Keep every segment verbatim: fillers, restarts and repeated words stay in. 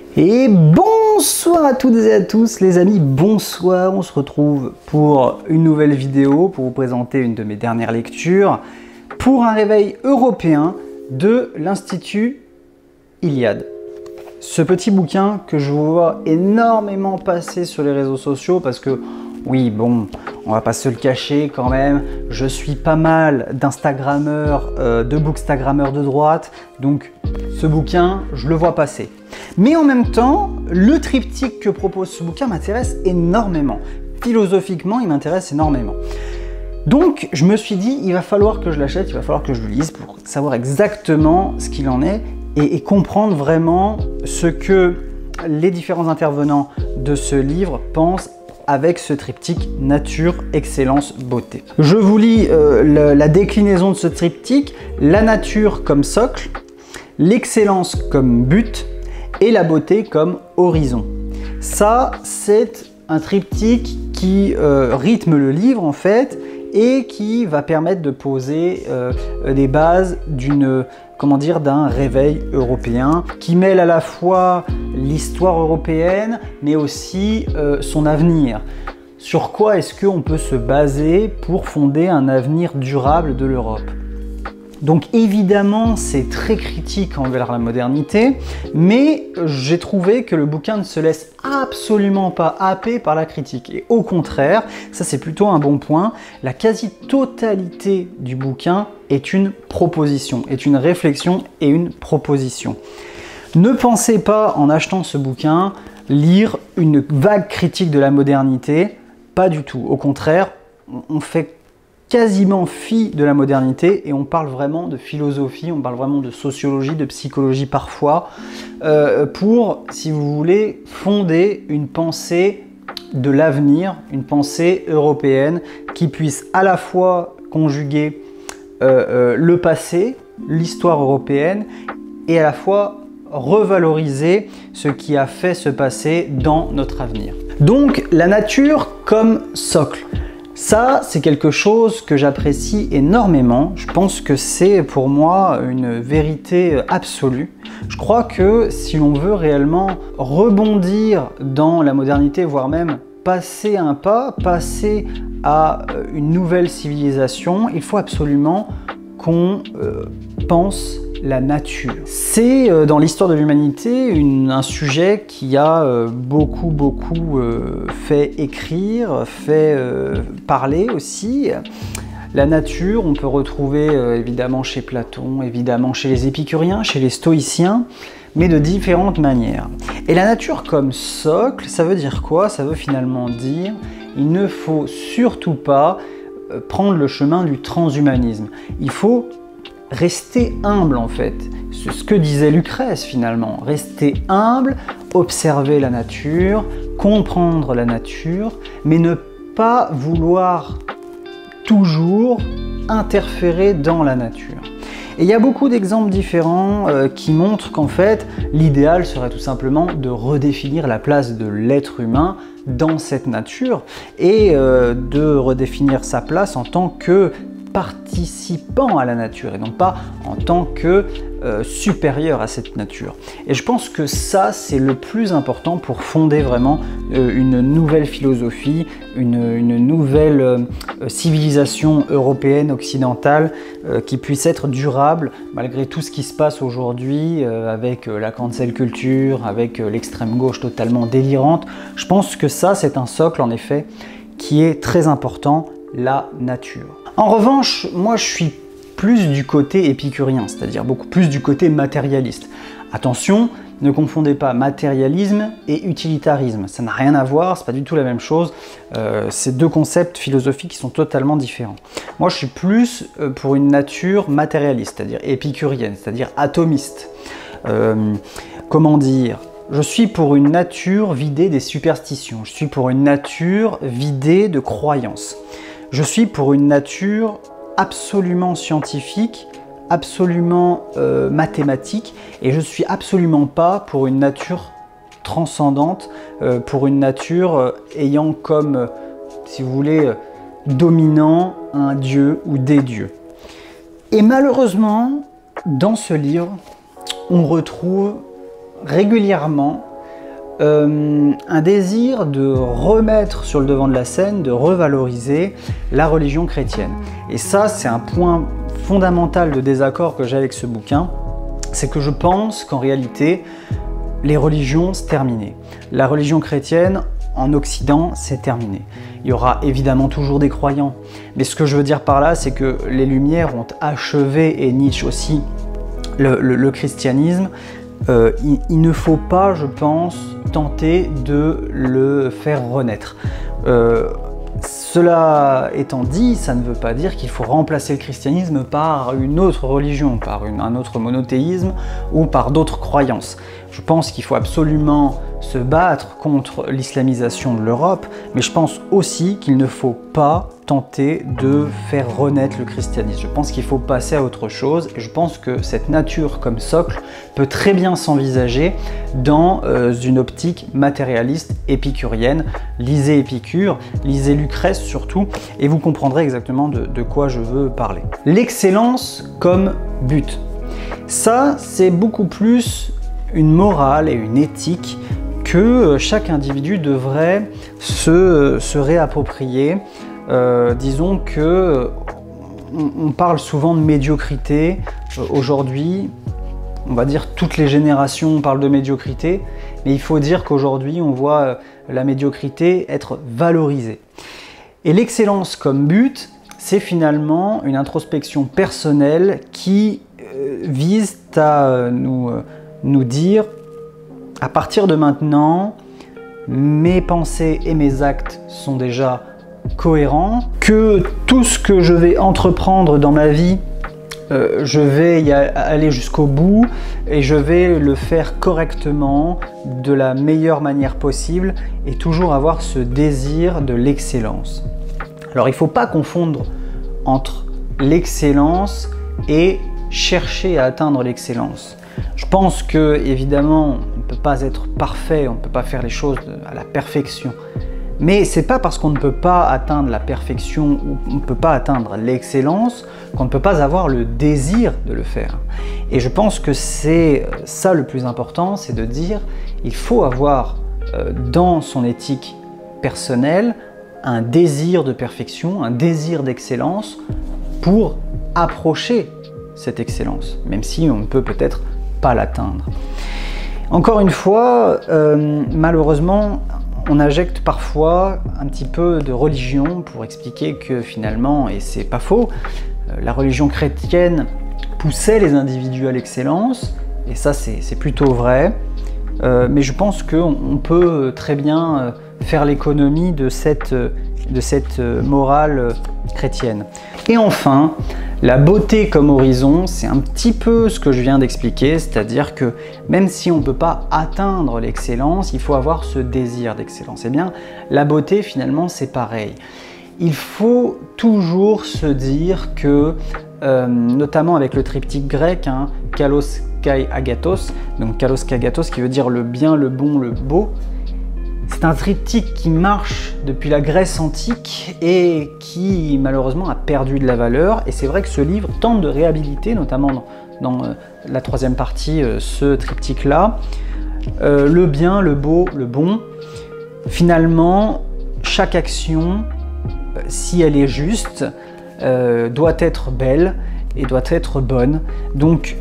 Et bonsoir à toutes et à tous les amis, bonsoir, on se retrouve pour une nouvelle vidéo pour vous présenter une de mes dernières lectures pour un réveil européen de l'Institut Iliade. Ce petit bouquin que je vous vois énormément passer sur les réseaux sociaux parce que oui, bon, on va pas se le cacher quand même, je suis pas mal d'instagrammeurs, euh, de bookstagrammeurs de droite, donc ce bouquin, je le vois passer. Mais en même temps, le triptyque que propose ce bouquin m'intéresse énormément. Philosophiquement, il m'intéresse énormément. Donc, je me suis dit, il va falloir que je l'achète, il va falloir que je le lise pour savoir exactement ce qu'il en est et, et comprendre vraiment ce que les différents intervenants de ce livre pensent avec ce triptyque nature, excellence, beauté. Je vous lis euh, la, la déclinaison de ce triptyque, la nature comme socle, l'excellence comme but et la beauté comme horizon. Ça, c'est un triptyque qui euh, rythme le livre en fait et qui va permettre de poser euh, des bases d'une, comment dire, d'un réveil européen qui mêle à la fois l'histoire européenne mais aussi euh, son avenir. Sur quoi est-ce qu'on peut se baser pour fonder un avenir durable de l'Europe? Donc évidemment, c'est très critique envers la modernité, mais j'ai trouvé que le bouquin ne se laisse absolument pas happer par la critique. Et au contraire, ça c'est plutôt un bon point, la quasi-totalité du bouquin est une proposition, est une réflexion et une proposition. Ne pensez pas, en achetant ce bouquin, lire une vague critique de la modernité, pas du tout. Au contraire, on fait quasiment fi de la modernité et on parle vraiment de philosophie, on parle vraiment de sociologie, de psychologie parfois, euh, pour, si vous voulez, fonder une pensée de l'avenir, une pensée européenne qui puisse à la fois conjuguer euh, euh, le passé, l'histoire européenne, et à la fois revaloriser ce qui a fait ce passé dans notre avenir. Donc la nature comme socle. Ça, c'est quelque chose que j'apprécie énormément. Je pense que c'est pour moi une vérité absolue. Je crois que si l'on veut réellement rebondir dans la modernité, voire même passer un pas, passer à une nouvelle civilisation, il faut absolument qu'on euh, pense la nature. C'est euh, dans l'histoire de l'humanité un sujet qui a euh, beaucoup beaucoup euh, fait écrire, fait euh, parler aussi. La nature, on peut retrouver euh, évidemment chez Platon, évidemment chez les épicuriens, chez les stoïciens, mais de différentes manières. Et la nature comme socle, ça veut dire quoi? Ça veut finalement dire il ne faut surtout pas euh, prendre le chemin du transhumanisme. Il faut rester humble en fait, c'est ce que disait Lucrèce finalement, rester humble, observer la nature, comprendre la nature, mais ne pas vouloir toujours interférer dans la nature. Et il y a beaucoup d'exemples différents euh, qui montrent qu'en fait, l'idéal serait tout simplement de redéfinir la place de l'être humain dans cette nature et euh, de redéfinir sa place en tant que participant à la nature et non pas en tant que euh, supérieur à cette nature. Et je pense que ça, c'est le plus important pour fonder vraiment euh, une nouvelle philosophie, une, une nouvelle euh, civilisation européenne, occidentale, euh, qui puisse être durable malgré tout ce qui se passe aujourd'hui euh, avec euh, la cancel culture, avec euh, l'extrême gauche totalement délirante. Je pense que ça, c'est un socle en effet qui est très important, la nature. En revanche, moi je suis plus du côté épicurien, c'est-à-dire beaucoup plus du côté matérialiste. Attention, ne confondez pas matérialisme et utilitarisme, ça n'a rien à voir, c'est pas du tout la même chose, euh, c'est deux concepts philosophiques qui sont totalement différents. Moi je suis plus pour une nature matérialiste, c'est-à-dire épicurienne, c'est-à-dire atomiste. Euh, comment dire ? Je suis pour une nature vidée des superstitions, je suis pour une nature vidée de croyances. Je suis pour une nature absolument scientifique, absolument euh, mathématique, et je suis absolument pas pour une nature transcendante, euh, pour une nature euh, ayant comme, euh, si vous voulez, euh, dominant un dieu ou des dieux. Et malheureusement, dans ce livre, on retrouve régulièrement euh, un désir de remettre sur le devant de la scène, de revaloriser la religion chrétienne. Et ça, c'est un point fondamental de désaccord que j'ai avec ce bouquin, c'est que je pense qu'en réalité, les religions, c'est terminé. La religion chrétienne, en Occident, c'est terminé. Il y aura évidemment toujours des croyants. Mais ce que je veux dire par là, c'est que les Lumières ont achevé, et Nietzsche aussi, le, le, le christianisme. Euh, il, il ne faut pas, je pense, tenter de le faire renaître. Euh, Cela étant dit, ça ne veut pas dire qu'il faut remplacer le christianisme par une autre religion, par une, un autre monothéisme ou par d'autres croyances. Je pense qu'il faut absolument se battre contre l'islamisation de l'Europe, mais je pense aussi qu'il ne faut pas tenter de faire renaître le christianisme. Je pense qu'il faut passer à autre chose, et je pense que cette nature comme socle peut très bien s'envisager dans euh, une optique matérialiste épicurienne. Lisez Épicure, lisez Lucrèce surtout, et vous comprendrez exactement de, de quoi je veux parler. L'excellence comme but. Ça, c'est beaucoup plus une morale et une éthique que chaque individu devrait se, se réapproprier. Euh, disons que on, on parle souvent de médiocrité. Euh, Aujourd'hui, on va dire toutes les générations parlent de médiocrité, mais il faut dire qu'aujourd'hui, on voit la médiocrité être valorisée. Et l'excellence comme but, c'est finalement une introspection personnelle qui euh, vise à euh, nous, euh, nous dire, à partir de maintenant, mes pensées et mes actes sont déjà cohérents, que tout ce que je vais entreprendre dans ma vie, euh, je vais y aller jusqu'au bout et je vais le faire correctement, de la meilleure manière possible, et toujours avoir ce désir de l'excellence. Alors il ne faut pas confondre entre l'excellence et chercher à atteindre l'excellence. Je pense que, évidemment, on ne peut pas être parfait, on ne peut pas faire les choses à la perfection. Mais c'est pas parce qu'on ne peut pas atteindre la perfection ou on ne peut pas atteindre l'excellence qu'on ne peut pas avoir le désir de le faire. Et je pense que c'est ça le plus important, c'est de dire il faut avoir euh, dans son éthique personnelle un désir de perfection, un désir d'excellence pour approcher cette excellence, même si on ne peut peut-être pas l'atteindre. Encore une fois, euh, malheureusement, on injecte parfois un petit peu de religion pour expliquer que finalement, et c'est pas faux, euh, la religion chrétienne poussait les individus à l'excellence, et ça c'est plutôt vrai, euh, mais je pense qu'on on peut très bien faire l'économie de cette, de cette morale chrétienne. Et enfin, la beauté comme horizon, c'est un petit peu ce que je viens d'expliquer, c'est-à-dire que même si on ne peut pas atteindre l'excellence, il faut avoir ce désir d'excellence. Eh bien, la beauté, finalement, c'est pareil. Il faut toujours se dire que, euh, notamment avec le triptyque grec, hein, kalos kai agathos, donc kalos kai agathos qui veut dire le bien, le bon, le beau, c'est un triptyque qui marche depuis la Grèce antique et qui malheureusement a perdu de la valeur. Et c'est vrai que ce livre tente de réhabiliter, notamment dans, dans euh, la troisième partie, euh, ce triptyque-là, euh, le bien, le beau, le bon. Finalement, chaque action, euh, si elle est juste, euh, doit être belle et doit être bonne. Donc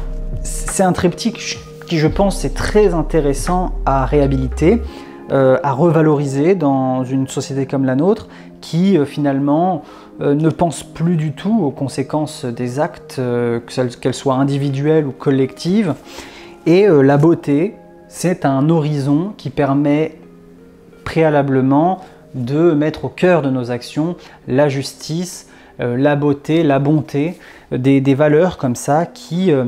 c'est un triptyque qui, je pense, est très intéressant à réhabiliter. Euh, à revaloriser dans une société comme la nôtre qui euh, finalement euh, ne pense plus du tout aux conséquences des actes, euh, qu'elles soient individuelles ou collectives. Et euh, la beauté, c'est un horizon qui permet préalablement de mettre au cœur de nos actions la justice, euh, la beauté, la bonté, euh, des, des valeurs comme ça qui euh,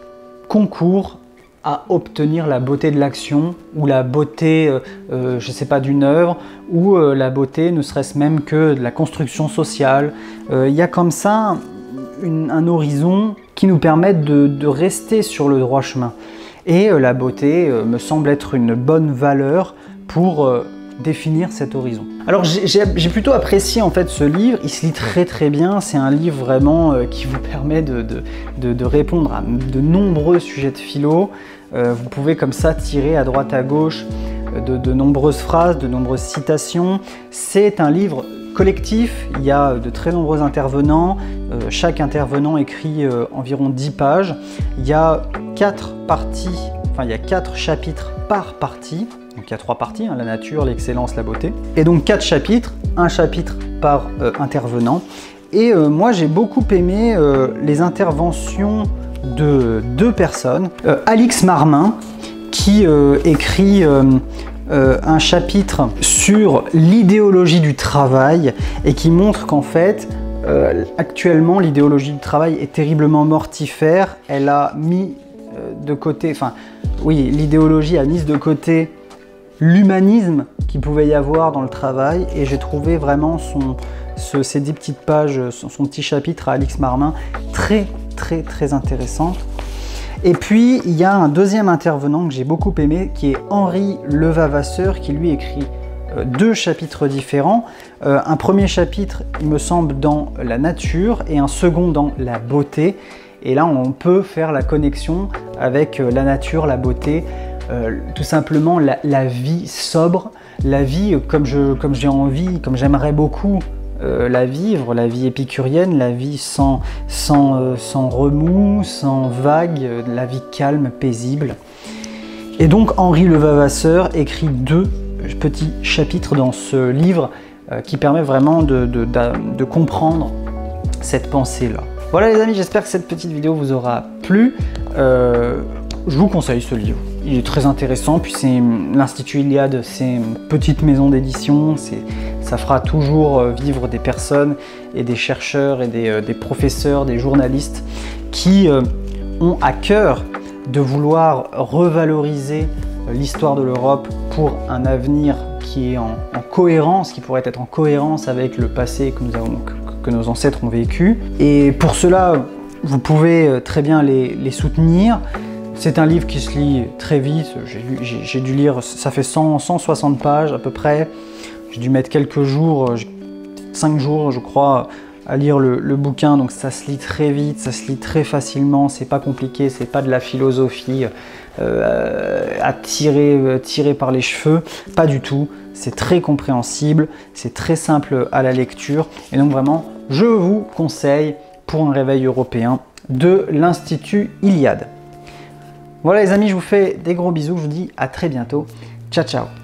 concourent à obtenir la beauté de l'action ou la beauté, euh, euh, je ne sais pas, d'une œuvre, ou euh, la beauté ne serait-ce même que de la construction sociale. Euh, il y a comme ça une, un horizon qui nous permet de, de rester sur le droit chemin. Et euh, la beauté euh, me semble être une bonne valeur pour euh, définir cet horizon. Alors j'ai plutôt apprécié en fait ce livre, il se lit très très bien, c'est un livre vraiment euh, qui vous permet de, de, de, de répondre à de nombreux sujets de philo. Euh, vous pouvez comme ça tirer à droite à gauche de, de nombreuses phrases, de nombreuses citations. C'est un livre collectif, il y a de très nombreux intervenants, euh, chaque intervenant écrit euh, environ dix pages. Il y a quatre parties, enfin il y a quatre chapitres par partie, donc il y a trois parties, hein, la nature, l'excellence, la beauté. Et donc quatre chapitres, un chapitre par euh, intervenant. Et euh, moi j'ai beaucoup aimé euh, les interventions de deux personnes. Euh, Alix Marmin, qui euh, écrit euh, euh, un chapitre sur l'idéologie du travail et qui montre qu'en fait, euh, actuellement, l'idéologie du travail est terriblement mortifère. Elle a mis euh, de côté, enfin, oui, l'idéologie a mis de côté l'humanisme qu'il pouvait y avoir dans le travail, et j'ai trouvé vraiment son, ce, ces dix petites pages, son, son petit chapitre à Alix Marmin très, très, très intéressante. Et puis, il y a un deuxième intervenant que j'ai beaucoup aimé, qui est Henri Levavasseur, qui lui écrit euh, deux chapitres différents. Euh, un premier chapitre, il me semble, dans la nature, et un second dans la beauté. Et là, on peut faire la connexion avec euh, la nature, la beauté, euh, tout simplement la, la vie sobre, la vie comme je, comme j'ai envie, comme j'aimerais beaucoup Euh, la vivre, la vie épicurienne, la vie sans, sans, euh, sans remous, sans vagues, euh, la vie calme, paisible. Et donc Henri Levavasseur écrit deux petits chapitres dans ce livre euh, qui permet vraiment de, de, de, de comprendre cette pensée-là. Voilà les amis, j'espère que cette petite vidéo vous aura plu. Euh, je vous conseille ce livre. Il est très intéressant, puis c'est l'Institut Iliade, c'est une petite maison d'édition, ça fera toujours vivre des personnes et des chercheurs et des, des professeurs, des journalistes qui euh, ont à cœur de vouloir revaloriser l'histoire de l'Europe pour un avenir qui est en, en cohérence, qui pourrait être en cohérence avec le passé que, nous avons, que, que nos ancêtres ont vécu. Et pour cela, vous pouvez très bien les, les soutenir. C'est un livre qui se lit très vite, j'ai dû lire, ça fait cent, cent soixante pages à peu près. J'ai dû mettre quelques jours, cinq jours je crois, à lire le, le bouquin, donc ça se lit très vite, ça se lit très facilement, c'est pas compliqué, c'est pas de la philosophie euh, à tirer, tirer par les cheveux, pas du tout. C'est très compréhensible, c'est très simple à la lecture, et donc vraiment, je vous conseille pour un réveil européen de l'Institut Iliade. Voilà les amis, je vous fais des gros bisous, je vous dis à très bientôt. Ciao ciao.